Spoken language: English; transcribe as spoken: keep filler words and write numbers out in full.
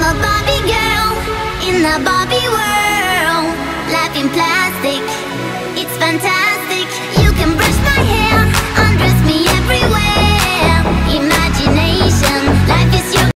a Barbie girl in a Barbie world. Life in plastic, it's fantastic.